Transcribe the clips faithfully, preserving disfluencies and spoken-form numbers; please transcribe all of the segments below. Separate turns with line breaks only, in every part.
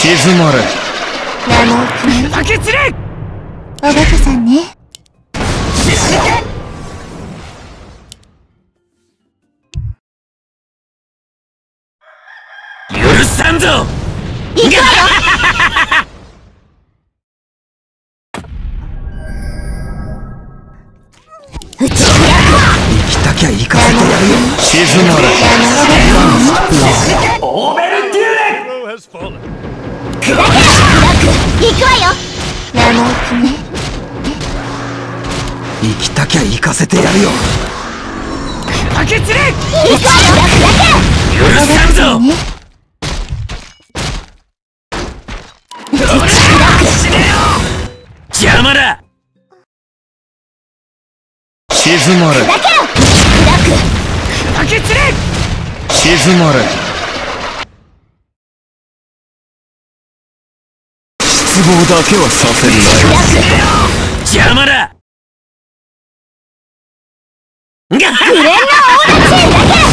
静まれ。
砕け散れ。
おバカさんね。
許さんぞ。
行くわよ。打ち開く。
生きたきゃ行かせてやるよ。静まれ。
オーベルデューレ。
砕け。開く。行くわよ。生意気ね。
生きたきゃ行かせてやるよ。
砕け散れ。
行くわよ。
許さんぞ。邪魔だ。
静まれ。
砕けろ。砕く。
砕け散れ。
静まれ。失望だけはさせるなよ。
邪魔だ。
グレンのオーラチーだけ。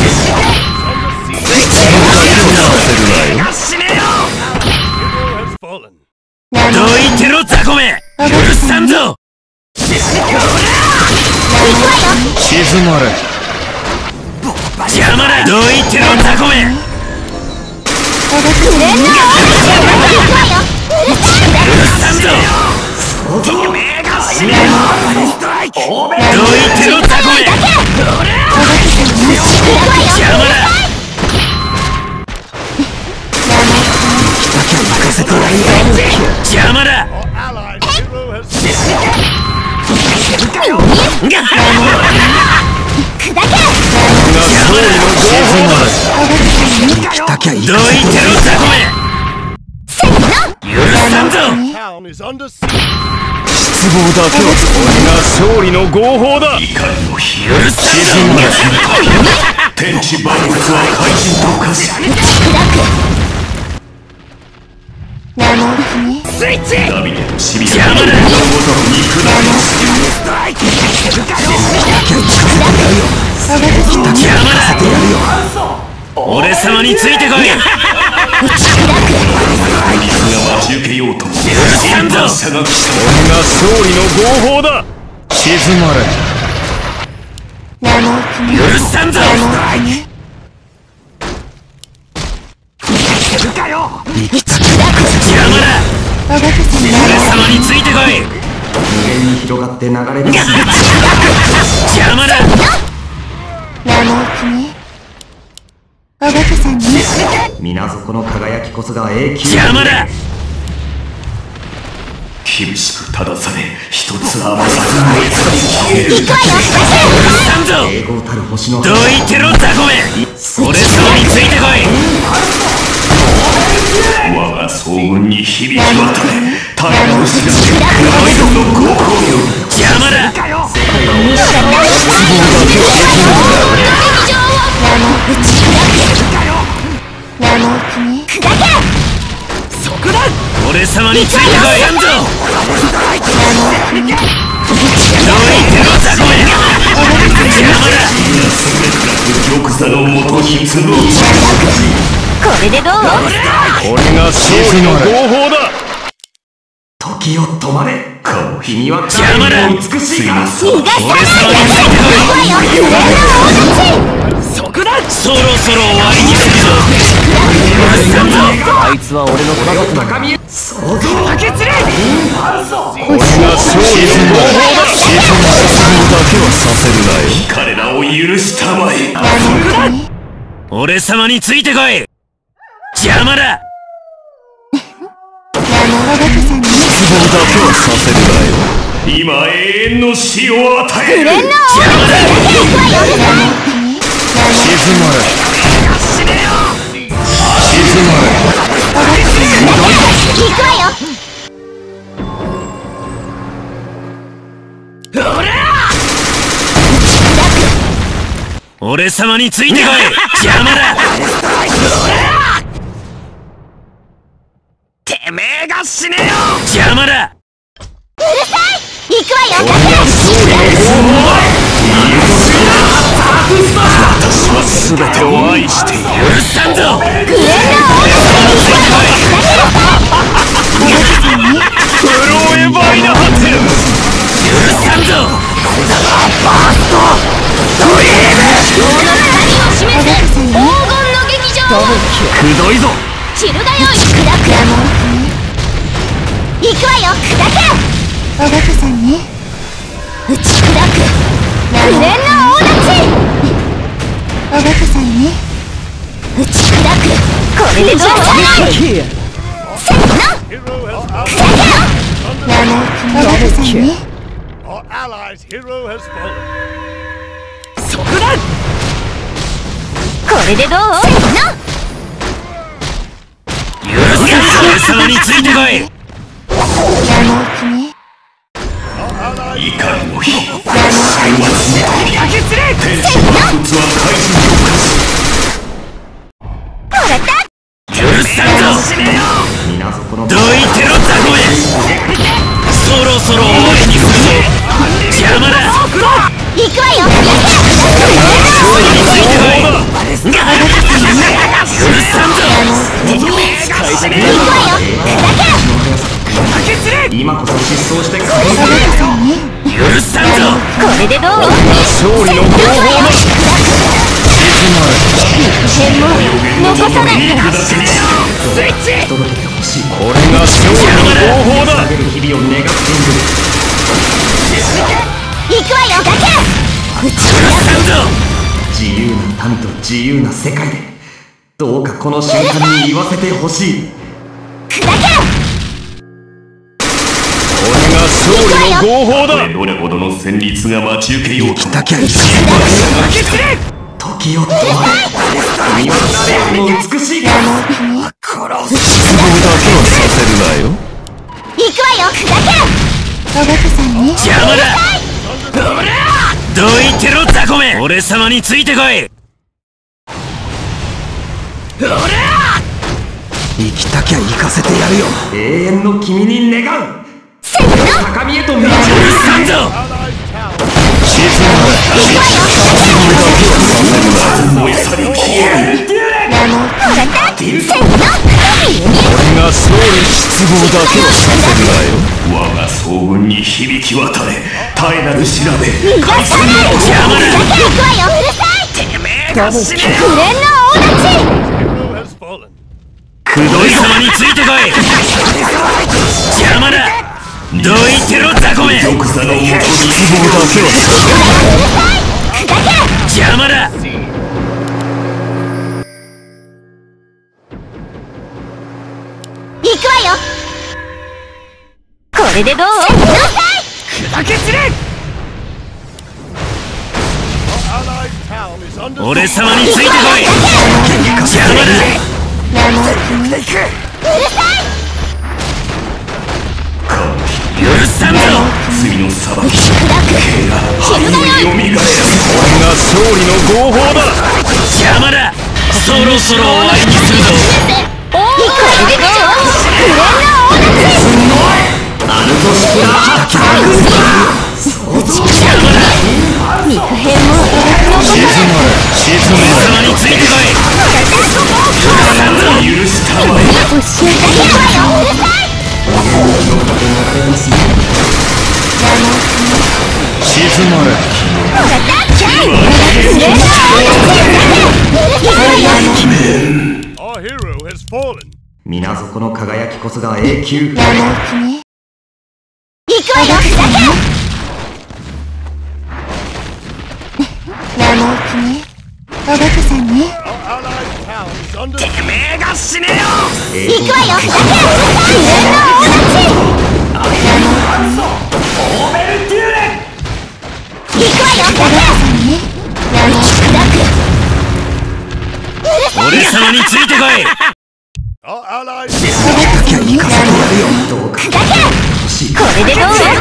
死ねよ。どいてろ雑魚め。許さんぞ。
静まれ。
邪魔だ。どいてろ雑魚め。
グレンのオーラチーだけ。
許さんぞ。てめえが死ねよ。どいてろ雑魚め。邪魔だ。
行かせてやるよ。
邪魔だ。
砕け。
生きたきゃ行
どいてろ
かせてやるよ。
雑魚め。許さんぞ。
失望だけはこれが勝利の合法だ。
許さんぞ。
天地万物は怪人と化し。
生意気ね。
スイッチ。
涙としみ
邪魔だ。
肉だけ
邪魔だ。
てやるよ。
俺様についてこい。
水が待ち受けようとも
許さんぞ。
が来た。これが勝利の合法だ。静まれ。
生意気ね。
許さんぞ。
生きたきゃ
邪魔だ。
おバカさんね。
俺様についてこい。
無限に広がって流れ出す。
邪魔だ。
生意気ね。おバカさんね。
水底の輝きこそが永久。
邪魔だ。
厳しく正され一つ余さず燃え尽きる。
行くわよ。
許さんぞ。
栄光たる星の
どいてろ雑魚め。俺様についてこい。
我が総軍に響き渡れ。大の牛が黒いのの高校よ。
邪魔だ。そこだ。俺様についてこい。どいてろ雑魚め。邪魔だ。
玉座の元に集う。
これでどう？
これが勝利の合法だ。時よ止まれ。君は
邪魔だ。
美しいから。
俺様についてこい。そこだ。そろそろ終わりにするぞ。許さんぞ。
あいつは俺の高みへ。想像
砕け散れ。
これが勝利の合法だ。沈むだけはさせるなよ。彼らを許したまえ。
そこだ。俺様についてこい。邪魔だ。
失望だけはさせるなよ。今永遠の死を与える。
グレンの
邪魔だ。
静まれ。
死ねよ。
静まれ。
行くわよ。
ほら。俺様についてこい。邪魔だ。てめえが死ねよ。邪魔だ。
うるさい。行くわよ。
俺が勝利の合法だ。私は全てを愛している。
許さんぞ。
グレンのオーラチーだけ。
くどいぞ。
散るがよい。砕く。行くわよ。砕け。おバカさんね。打ち砕く。無念の大立ち。おバカさんね。打ち砕く。これでどう？せっの。砕けよ。生意気なおバカさんね。そこだ。これでどう？せっの。
俺様についてこい。
怒りの火
生意気ね。
天使の物は怪人を化す。
もらった。
許さんぞ。どいてろザコメ。そろそろ終わりにするぞ。邪魔だ。
行くわよ。
それについてこい。許さんぞ。
行くわよ。砕け。
今こそ失踪してくれ。
許さんぞ。
これでどう？
勝利の方法だ。
変も残さない。
スイッチ。
届けてほしい。
これが勝利の方法だ。
日々を願っている。
行くわよ。だけ。打ち
さんぞ。
自由な民と自由な世界でどうかこの瞬間に言わせてほしい。
砕け。
これが勝利の合法だ。
どれほどの旋律が待ち受けようと
たきゃいい。
時を止まれ。君は誰よりも美しい。
失望だけはさせるなよ。
行くわよ。砕け。おバカさんね。
邪魔だ。どいてろザコメ。俺様についてこい。生きたきゃ行かせてやるよ。
永遠の君に願う。高みへと導く。
さんぞ。
沈む燃え去り消える。
俺が勝利失望だけをさせるなよ。
我が総軍に響き渡れ。絶えなる調べ。
逃がさない。
邪魔だ。
行くわよ。うるさい。
てめえが死ね。
無念の大立ち。
くどい様についてこい。邪魔だ。どいてろザコメ。
玉座の元に
失望だけはさせる。邪魔だ。
行くわよ。これでどう？
砕け散れ。俺様についてこい。邪魔だ。
うるさい。
許さんぞ。
罪の裁き。
砕く。死ぬがよい。
よみがえら
これが勝利の合法だ。邪魔だ。そろそろ終わりにするぞ。
これでどう？無念の大立ち。
あるとしら
邪魔だ。
肉片も
沈まれ。沈め様についてこい。許さんぞ。
許したまえ。
教えてあげるわよ。うるさい。
沈まれ。
水底の輝きこそが永久。
行くわよ。だけ。生意気ね。おバカさんね。
てめえが死ねよ。
行くわよ。だけ。無念の大立ち。行くわよ。だけ。砕く。
俺様についてこい。
きゃ行かせてやるよ。どうか
砕け。これでどう？砕く。
俺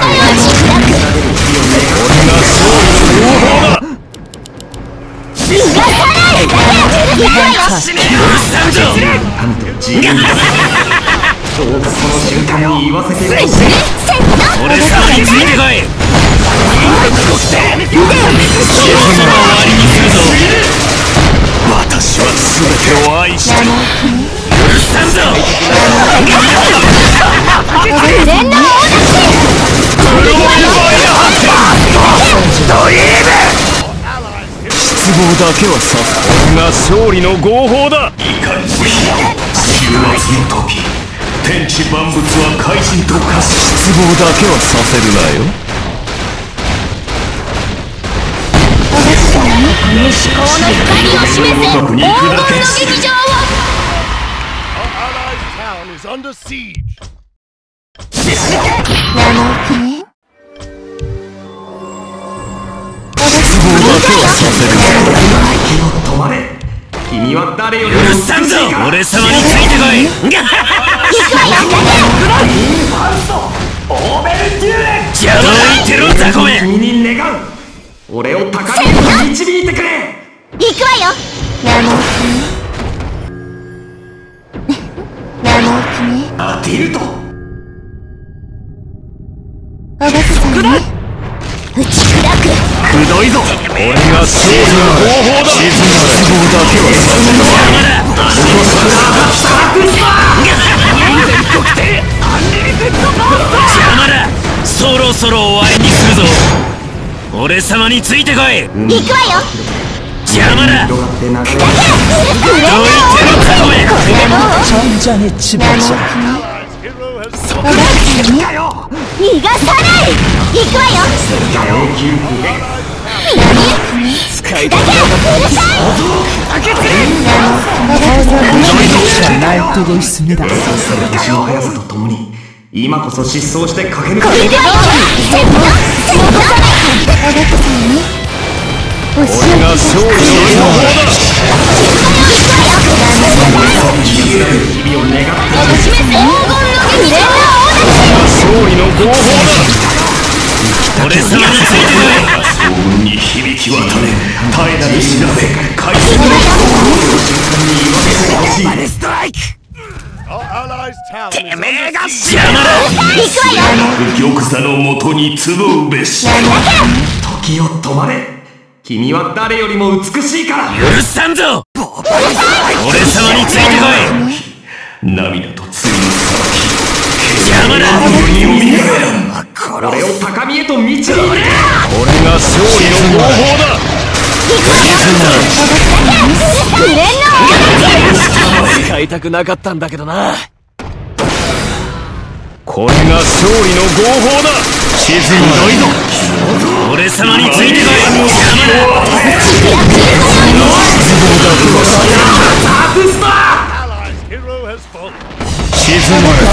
が勝利の合法だ。
逃がさない。行くわよ。
死ねよ。許さんぞ。
民と自由などうかその瞬間に言わせてほしい。
俺様についてこい。そろそろ終わりにするぞ。私は全てを愛してる。許さんぞ。
無念の大立ち。
ブローバイアドリーム。失望だけはさ。これが勝利の合法だ。
いかに終末の時、天地万物は怪人と化し、失望だけはさせるなよ。
至高の光を示せ、黄金の劇場を。
止まれ。君は誰よりも
許さんぞ。俺様についてこい。
行くわよ。
オーベルデューレン。
邪魔を言ってろ雑魚め。
君に願う。俺を高みに導いてくれ。
行くわよ。
アティルト。
おバカさんね。打ち砕く。
くどいぞ。俺が勝利の方法だ。沈む希望だけはさせるな。邪魔だ。そろそろ終わりにするぞ。俺様についてこい。
行くわよ。
邪魔だ。どいてろ雑魚め。
逃がさない。行くわよ。
私の速さとともに今こそ失踪して駆け抜ける。
俺が勝利の方法だ。
日々を願って
勝利の合法だ。俺様についてこい。総軍に響き渡れ。絶えなる調べ回収のバレストライク。てめえが邪魔だ。玉座のもとに集うべし。
時を止まれ。君は誰よりも美しいから。
許さんぞ。俺様についてこい。涙と罪の裁き。邪魔だ。
俺を高みへと導いて。俺が
勝利の方法だ。使いたくなかったんだけどな。これが勝利の合法だ。沈むどいぞ。俺様についてこい。邪魔だ。沈まれ。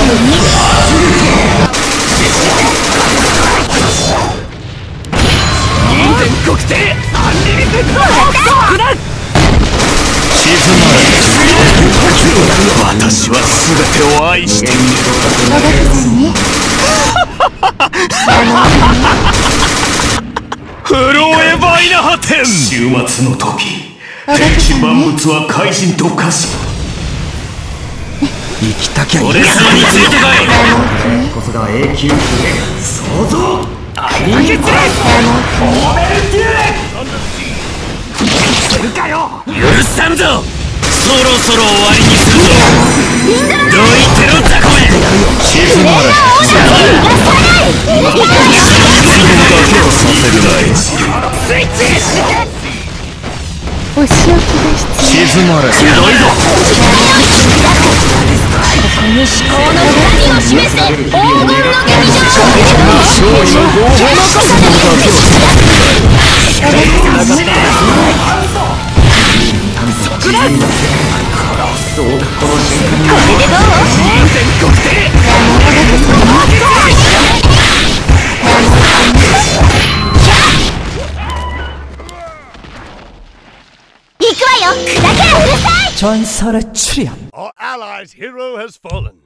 人間国定アンリミテッドフラッ沈まれ。私は全てを愛している。フロエバイナハテン。終末の時、天地万物は怪人と化し、生きたきゃいい。俺様についてこい。
こそが永久不変創造アインゲッツレオーベルデューレするかよ。
許さんぞ。そろそろ終わりにするぞ。どいてろ雑魚め。沈まれ。今だけをさせるなよ。
お仕置きが必要。
沈まれ。ひどいぞ。
ここに至高の光を示せ、黄金の劇場。
勝利の合法だ。
そうか、この瞬間に
これでどう？行くわよ。砕けうるさい。
전설의 출현.
Our allies' hero has fallen.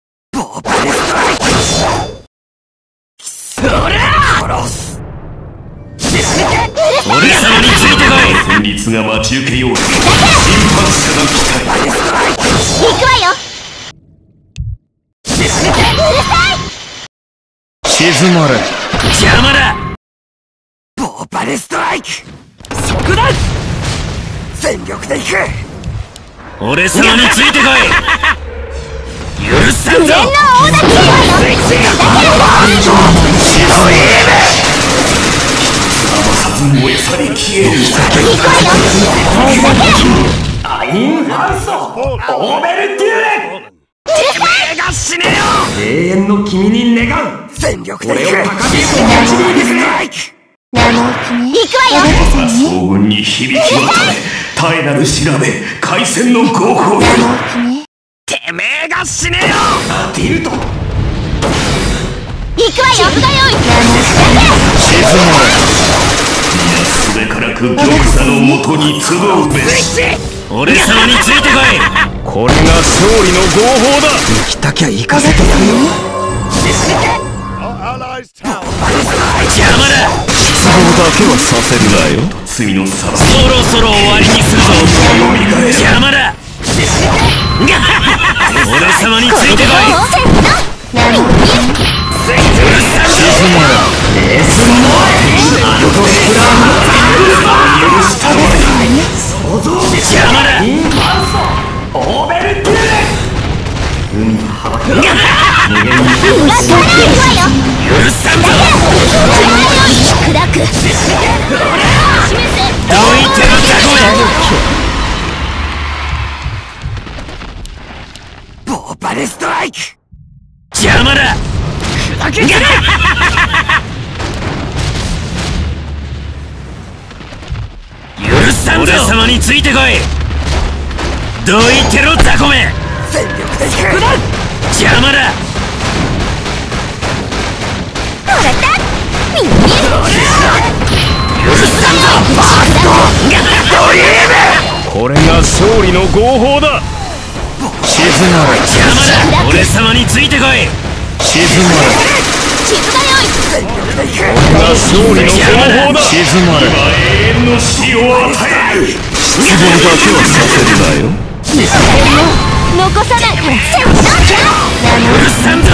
俺様についてこい。戦慄が待ち受けよう。審判者が来た。
行くわよ。うるさい。
沈まれ。邪魔だ。
ボーバレストライク。そこだ。全力で行く。
俺様についてこい。許さんぞ。燃え去り消える。
アイインファウスト、オーベルデューレ。てめえが死ねよ。永遠の君に願う。全力で俺を高みへと導いてくれ。
行くわよ。
将軍に響き渡れ、絶えなる調べ、海戦の合法よ。
てめえが死ねよ。ディルト。
行くわよ。だよ。
沈まれ。皆すべからく玉座のもとに集うべし。俺様についてこい。これが勝利の合法だ。
生きたきゃ行かせてやるよ。
邪魔だ。失望だけはさせるなよ。罪のさらそろそろ終わりにするぞ。邪魔だ。俺様についてこい。沈まら。エースモアアルトスプラーマ許したまえ。想像邪魔だ。
インファウスト、オーベルデューレ。海の幅から無限に
許さないわよ。
許さんぞ。
砕く。
どいてのザコめ。
ボーバレストライク。
邪魔だ。
砕けてる。
許さんぞ。俺様についてこい。どいてろザコめ。
全力で行くな。
邪魔だ。
ほらだ。みんな。
許さんぞ。バースト。ドリーム。これが勝利の合法だ。沈まれ。邪魔だ。俺様についてこい。沈まれ。
静かよい。
全力で行く。
これが勝利の合法だ。沈まれ。今永遠の死を与える。失望だけはさせるなよ。
残さないから。
許さんぞ。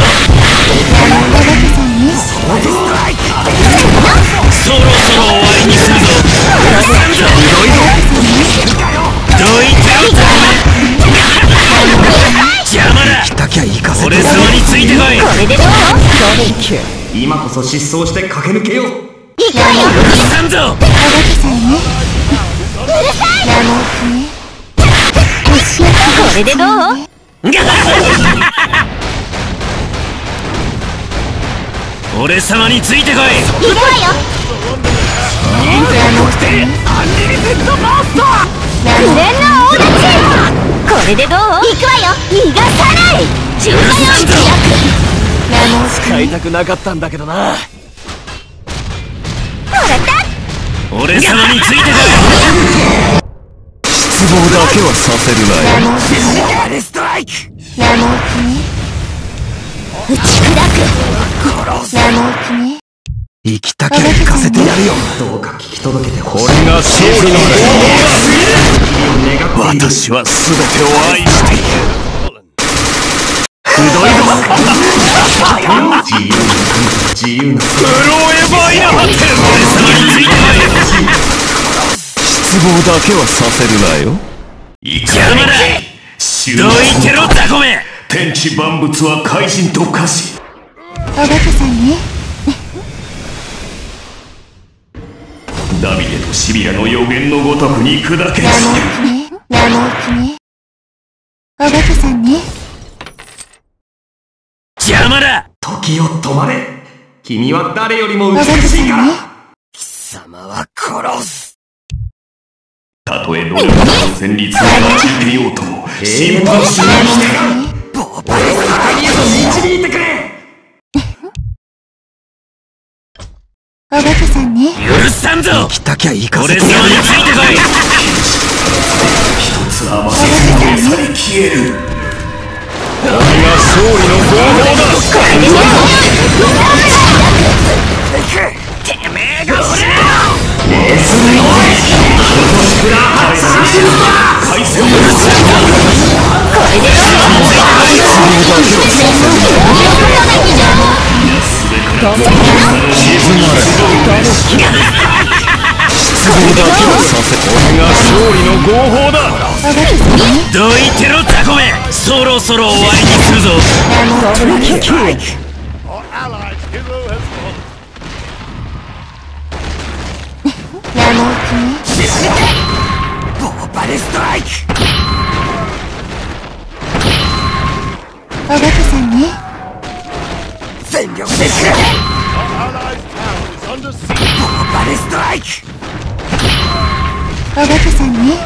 そろそろ終わりにするぞ。許さんぞ。どいてろザコめ。邪魔だ。
来たきゃ行かせて。
俺様についてこい。
これでどう？
今こそ失踪して駆け抜けよう。
行くわよ。
許さんぞ。
うるさい。これでどう？
俺様についてこい。
行くわよ。無念の大立ち。これでどう？行くわよ。逃がさない。中華よ一躍。
使いたくなかったんだけどな。
ほらだ。
俺様についてこい。失望だけはさせるなよ。
バレストライク。
打ち砕く。
殺す。生きたきゃ行かせてやるよ。どうか聞き届けてほしい。
これが勝利の合法だ。私は全てを愛している。くどいぞ。
自由な自由な
フロエバイナハテン。俺様についてこい。失望だけはさせるなよ。邪魔だ。どいてろザコめ。天地万物は怪人と化し。
おバカさんね。
ダビデとシビラの予言のごとくに砕け散る。
生意気ね。おバカさんね。
邪魔だ。
時を止まれ。君は誰よりも美
おバカ
しいから。
さんね。
貴様は殺す。
たとえどれほどの戦慄が待ち受けようとも心配しない人が
ボーバレス高みへと導いてくれ。
おバカさんね。
許さんぞ。
来たきゃ行かせ
俺
てやるよ。
様についてこい。一つ甘さに去り消える。これが勝利の合法だ。
てめえが死ねよ。
エースの
プラハッサー
海戦を許す。
これでどう？
沈まれ。失望だけはさせ。これが勝利の合法だ。どいてろザコめ。そろそろ終わりにするぞ。
Our allies' hero has fallen.
ボーババレストライク。
おバカさんね。
全力でくれ。
Allies' town is under siege.
バレストライク。
おバカさんね。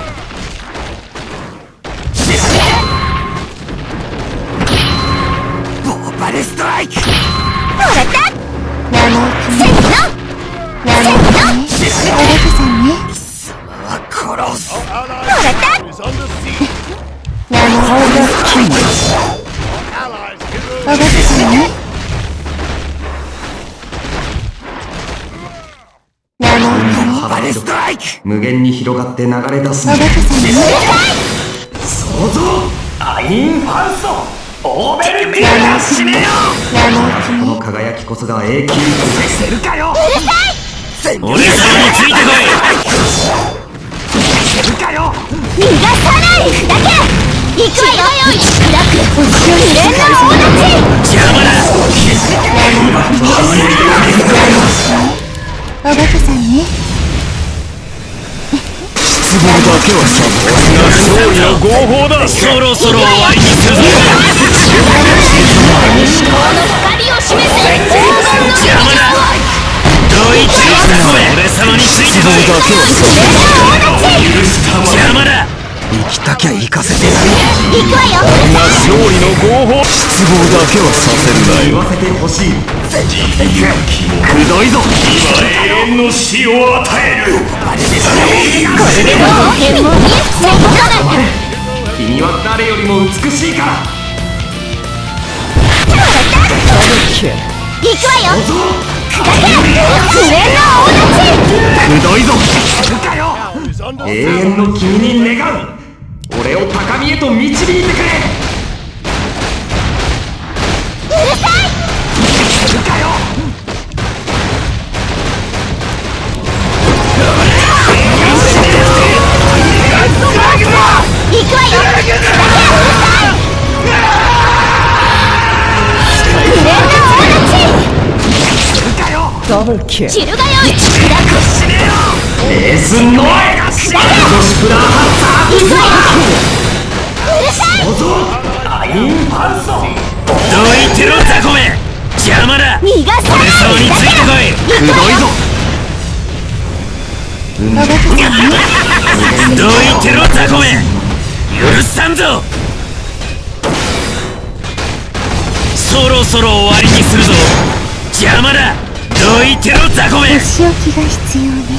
ボーバレストライク。
もらった生意気ね。せーの生意気ね。おバカさんね。
殺す。
Allies' town is under siege.
生意気ね。
Allies'
おバカ
hero
さんね。生意気ね。
バレストライク。無限に広がって流れ出す。
おバカさんね。
想像。アインファンソ。オーベルティアが死ねよ。
生意気
この
ね。
輝きこそが永久にせるかよ。
俺様についてこ
せるかよ。
逃がさないだけ行くわよ。暗く星より連の大立ち。
い邪魔だ。
おバカさんね。
失望だけはさ勝利の合法だ。そろそろ終わりにするぞ。
思考の光を示す
邪魔だ。どいつよ俺様についてこい。邪魔だ。
生きたきゃ行かせてやる。
行くわよ。
勝利の合法。失望だけはさせるなよ。
言わせてほしい。くどいぞ。
今永遠の死を与える。
これで冒険も見えつないことなんだ。
君は誰よりも美しいから。
行くわよ。砕け無縁の大立ち。
くどいぞ。するかよ。
is under
永遠の君に願う。俺を高みへと導いてくれ。
うるさい。
するかよ。
行くわよ。砕けうるさい。無縁の大立ち。
するかよ。
散るがよい。暗く
死ねよ。レースノエが死ねよ。シプラーハッ
行くわよ。うるさい。
サーゾアインファンソ。
どいてろザコメ。邪魔だ。
逃がさ
俺様についてこい。
くどいぞ。
おバカさんね。
どいてろザコメ。許さんぞ。そろそろ終わりにするぞ。邪魔だ。どいてろザコメ。
お仕置きが必要ね。